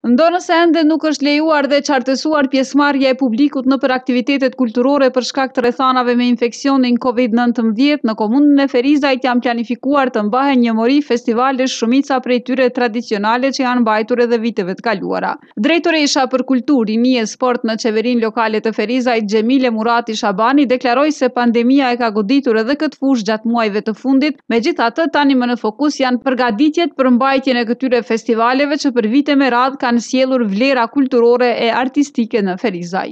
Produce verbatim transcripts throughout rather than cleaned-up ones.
Ndonëse ende nuk është lejuar dhe qartësuar pjesëmarrja e publikut nëpër aktivitetet kulturore për shkak të rrethanave me infeksionin Covid nëntëmbëdhjetë, në komunën e Ferizajt janë planifikuar të mbahen një mori festivale, shumica prej tyre tradicionale që janë mbajtur edhe viteve të kaluara. Drejtoresha për Kulturë, Rini e Sport në Qeverinë Lokale të Ferizajt, Xhemile Murati Shabani, deklaroi se pandemia e ka goditur edhe këtë fushë gjatë muajve të fundit, megjithatë tani më në fokus janë përgatitjet për mbajtjen e këtyre festivaleve që për vite me radhë kanë sjellur vlera kulturore e artistike në Ferizaj.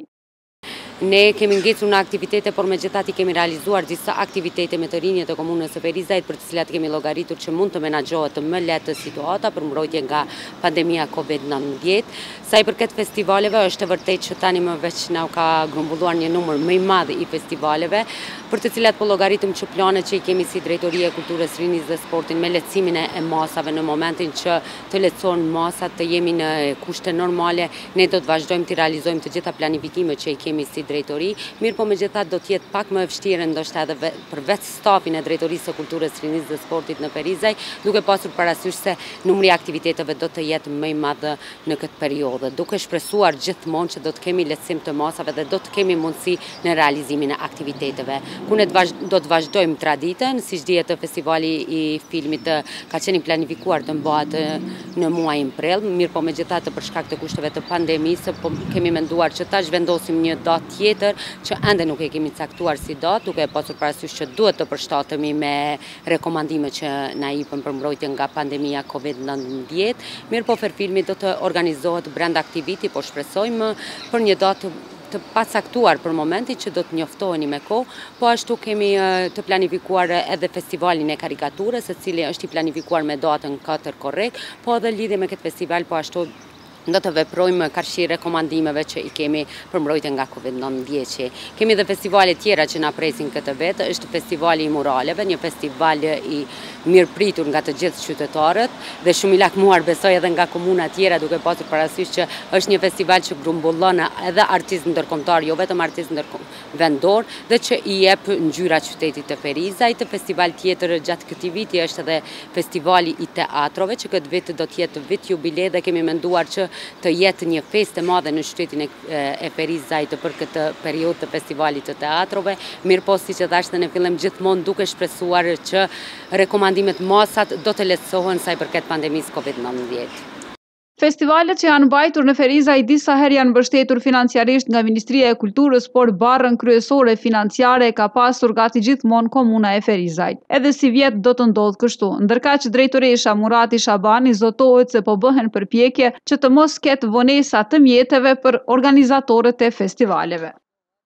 Ne kemi ngecur në aktivitete, por megjithatë kemi realizuar disa aktivitete me të rinjët e komunës së Ferizajt, për të cilat kemi llogaritur që mund të menaxhohet më lehtë situata për mbrojtje nga pandemia Covid nëntëmbëdhjetë. Sa i përket festivaleve, është e vërtetë që tani më veç na ka grumbulluar një numër më i madh i festivaleve, për të cilat po llogaritëm që planet që i kemi si Drejtoria e Kulturës, Rinisë dhe Sportit me lehtësimin e masave, në momentin që të lehtësohen masat, të jemi në kushte normale, ne do të vazhdojmë të realizojmë të gjitha planifikimet që i kemi si drejtori, mirë po megjithatë do të jetë pak më e vështirë ndoshta edhe për vetë stafin e Drejtorisë së Kulturës, Rinisë dhe Sportit në Ferizaj, duke pasur parasysh se numri i aktiviteteve do të jetë më i madh në këtë periudhë, duke shpresuar gjithmonë që do të kemi lehtësim të masave dhe do të kemi mundësi në realizimin e aktiviteteve. Ku ne do të vazhdojmë traditën, siç dihet festivali i filmit ka qenë planifikuar të mbahet në muajin prill, mirë po megjithatë për shkak të kushteve të pandemisë, po kemi menduar që tash vendosim një datë tjetër që ende nuk e kemi caktuar si datë, duke pasur parasysh që duhet të përshtatemi me rekomandime që na jepën për mbrojtje nga pandemia Covid nëntëmbëdhjetë. Mirë po filmi do të organizohet brenda aktiviti, po shpresojmë për një datë të pacaktuar për momentin që do të njoftoheni me kohë, po ashtu kemi të planifikuar edhe festivalin e karikaturës, i cili është i planifikuar me datën katër korrekt, po edhe lidhje me këtë festival po ashtu do të veprojmë karshi rekomandimeve që i kemi për mbrojtje nga Covid nëntëmbëdhjetë. Kemi edhe festivale tjera që na presin këtë vetë, është festivali i muraleve, një festival i mirëpritur nga të gjithë qytetarët dhe shumë i lakmuar besoj edhe nga komuna tjera, duke pasur parasysh që është një festival që grumbullon edhe artistë ndërkombëtar, jo vetëm artistë vendor, dhe që i jep ngjyra qytetit të Ferizajt. Festival tjetër gjatë këtij viti është edhe festivali i teatrove, që këtë vit do të jetë vit jubile dhe kemi menduar që të jetë një festë e madhe në qytetin e Ferizajt për këtë periudhë të festivalit të teatrove. Mirë po, siç e thashë në fillim, gjithmonë duke shpresuar që rekomandimet masat do të lehtësohen sa i përket pandemisë Covid nëntëmbëdhjetë. Festivalet që janë mbajtur në Ferizaj disa herë janë mbështetur financiarisht nga Ministria e Kulturës, por barrën kryesore financiare ka pasur gati gjithmonë komuna e Ferizajt. Edhe si vjet do të ndodhë kështu, ndërkaq drejtoresha Murati Shabani zotohet se po bëhen përpjekje që të mos ketë vonesa të mjeteve për organizatorët e festivaleve.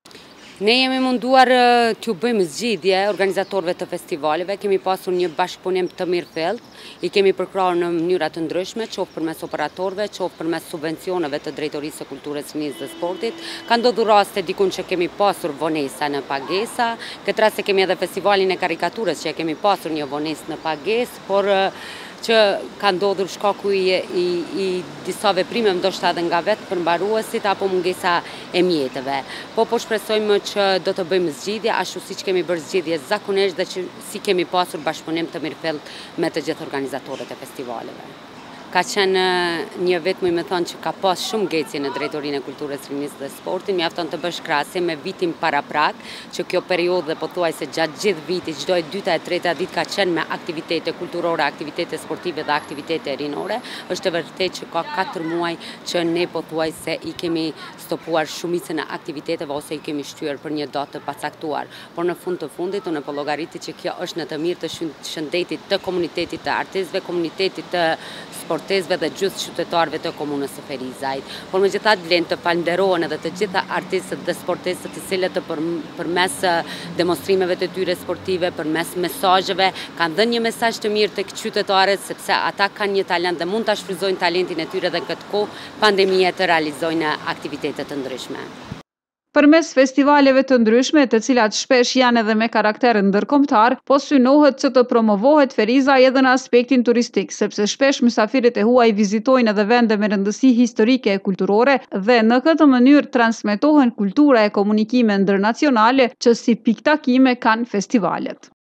Ne jemi munduar t'ju bëjmë zgjidhje organizatorëve të festivaleve, kemi pasur një bashkëpunim të mirëfillt, i kemi përkrahur në mënyra të ndryshme, qoftë përmes operatorëve, qoftë përmes subvencioneve të Drejtorisë së Kulturës, Rinisë dhe Sportit. Ka ndodhur raste dikun që kemi pasur vonesa në pagesa, këtë rast kemi edhe festivalin e karikaturës që kemi pasur një vonesë në pagesë, por që ka ndodhur shkaku i, i, i disa veprime ndoshta edhe nga vetë përmbaruesit apo mungesa e mjeteve. Po po shpresojmë që do të bëjmë zgjidhje ashtu siç kemi bërë zgjidhje zakonisht dhe që si kemi pasur bashkëpunim të mirëfillt me të gjithë organizatorët e festivaleve. Ka qenë një vit, më me thonë, që ka pas shumë ngecje në Drejtorinë e Kulturës, Rinisë dhe Sportit, mjafton të bësh krahasim me vitin paraprak, që kjo periudhë pothuajse gjatë gjithë vitit, çdo e dyta e treta ditë ka qenë me aktivitete kulturore, aktivitete sportive dhe aktivitete rinore. Është e vërtetë që ka katër muaj që ne pothuajse i kemi stopuar shumicën e aktiviteteve ose i kemi shtyr për një datë të pacaktuar. Por në fund të fundit unë po llogaritet që kjo është në të mirë të shëndetit të komunitetit të artistëve, komunitetit të sportistëve dhe gjithë qytetarëve të komunës së Ferizajt. Por megjithatë vlen të falenderohen edhe të gjitha artistët dhe sportistët të cilët për, përmes demonstrimeve të tyre sportive, përmes mesazheve, kanë dhënë një mesazh të mirë tek qytetarët, sepse ata kanë një talent dhe mund ta shfrytëzojnë talentin e tyre dhe këtë kohë pandemie të realizojnë aktivitete të ndryshme. Përmes festivaleve të ndryshme, të cilat shpesh janë edhe me karakter ndërkombëtar, po synohet që të promovohet Ferizaj edhe në aspektin turistik, sepse shpesh mysafirët e huaj vizitojnë edhe vende me rëndësi historike e kulturore dhe në këtë mënyrë transmetohen kultura e komunikime ndërnacionale që si piktakime kanë festivalet.